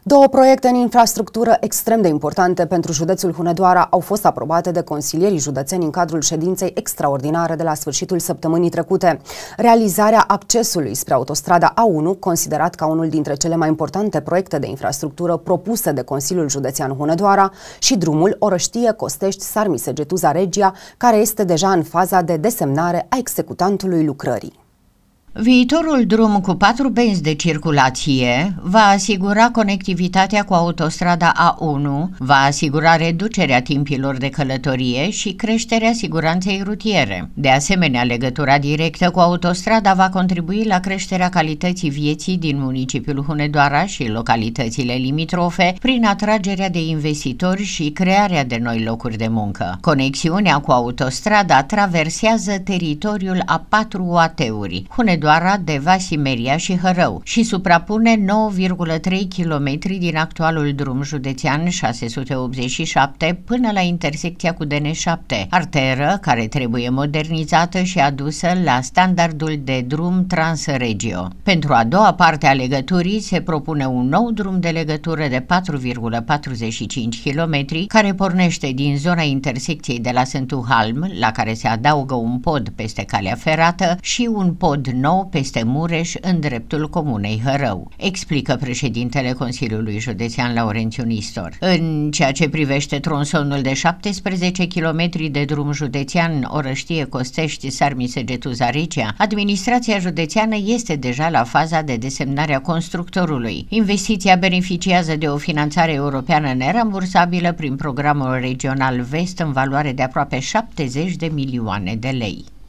Două proiecte în infrastructură extrem de importante pentru județul Hunedoara au fost aprobate de consilierii județeni în cadrul ședinței extraordinare de la sfârșitul săptămânii trecute. Realizarea accesului spre autostrada A1, considerat ca unul dintre cele mai importante proiecte de infrastructură propuse de Consiliul Județean Hunedoara, și drumul Orăștie-Costești-Sarmisegetuza-Regia, care este deja în faza de desemnare a executantului lucrării. Viitorul drum cu 4 benzi de circulație va asigura conectivitatea cu autostrada A1, va asigura reducerea timpilor de călătorie și creșterea siguranței rutiere. De asemenea, legătura directă cu autostrada va contribui la creșterea calității vieții din municipiul Hunedoara și localitățile limitrofe prin atragerea de investitori și crearea de noi locuri de muncă. Conexiunea cu autostrada traversează teritoriul a 4 UAT-uri, Hunedoara, Deva, Simeria și Hărău, și suprapune 9,3 km din actualul drum județean 687 până la intersecția cu DN7, arteră care trebuie modernizată și adusă la standardul de drum Transregio. Pentru a doua parte a legăturii se propune un nou drum de legătură de 4,45 km care pornește din zona intersecției de la Sântu Halm, la care se adaugă un pod peste calea ferată și un pod nou peste Mureș în dreptul comunei Hărău, explică președintele Consiliului Județean Laurențiu Nistor. În ceea ce privește tronsonul de 17 km de drum județean Orăștie-Costești-Sarmisegetuza-Regia, administrația județeană este deja la faza de desemnare a constructorului. Investiția beneficiază de o finanțare europeană nerambursabilă prin programul regional Vest în valoare de aproape 70 de milioane de lei.